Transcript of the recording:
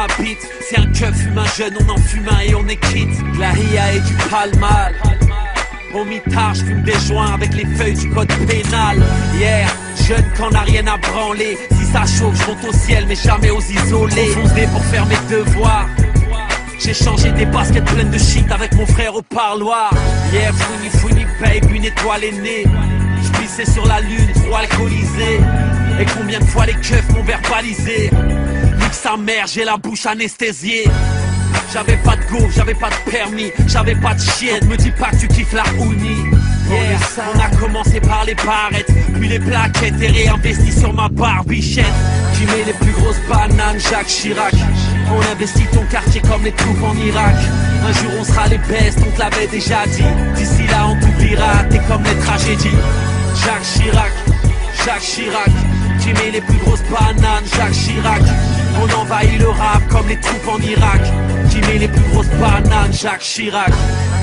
ma bite. Si un keuf fume un jeune, on en fume un et on est quitte. De la ria et du palmal. Au mitard, je fume des joints avec les feuilles du code pénal. Yeah, jeune quand on n'a rien à branler. Si ça chauffe, je monte au ciel, mais jamais aux isolés. Fonce pour faire mes devoirs. J'ai changé des baskets pleines de shit avec mon frère au parloir. Yeah, fouini, babe, une étoile est née. J'pissais sur la lune, trop alcoolisé. Et combien de fois les keufs m'ont verbalisé. Nique sa mère, j'ai la bouche anesthésiée. J'avais pas de go, j'avais pas de permis, j'avais pas de chienne. Me dis pas que tu kiffes la uni. Yeah, on a commencé par les barrettes, puis les plaquettes et réinvesti sur ma barbichette. Qui met les plus grosses bananes, Jacques Chirac. On investit ton quartier comme les troupes en Irak. Un jour on sera les bestes, on te l'avait déjà dit. D'ici là on t'oubliera, t'es comme les tragédies. Jacques Chirac, Jacques Chirac. Qui met les plus grosses bananes, Jacques Chirac. On envahit le rap comme les troupes en Irak. Qui met les plus grosses bananes, Jacques Chirac.